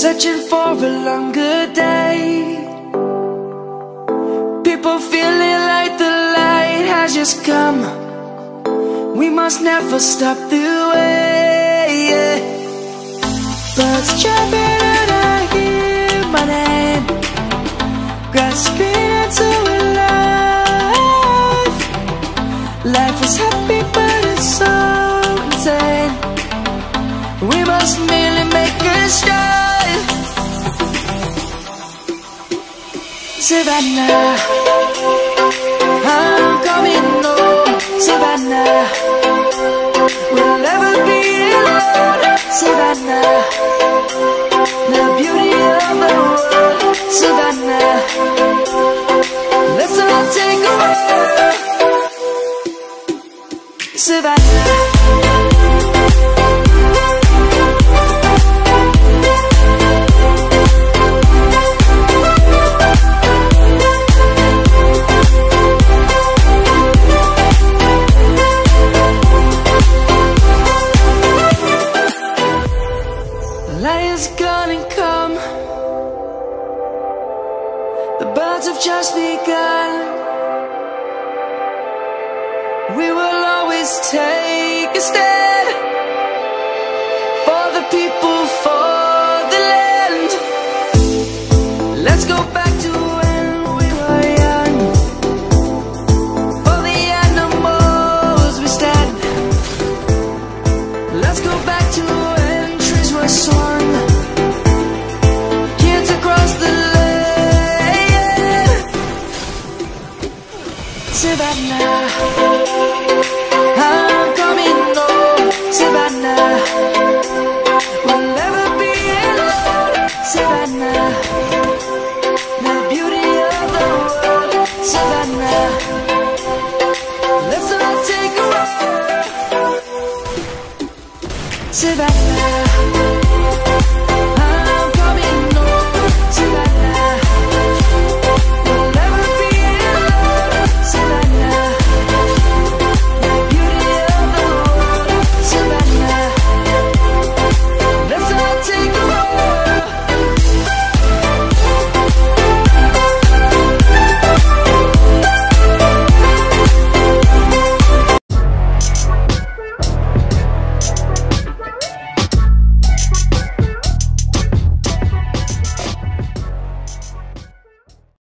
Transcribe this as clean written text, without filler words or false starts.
searching for a longer day. People feeling like the light has just come. We must never stop the way, yeah. Birds jumping and I hear my name, grasping into a life. Life is happy but it's so insane. We must merely make a start. Savannah, I'm coming home. Savannah, we'll never be alone. Savannah, the beauty of the world. Savannah, let's all take a walk. Savannah. Lion's gonna come. The birds have just begun. We will always take a stand for the people, for the land. Let's go back to when we were young. For the animals we stand. Let's go back to when trees were swung. Kids across the land. Savannah.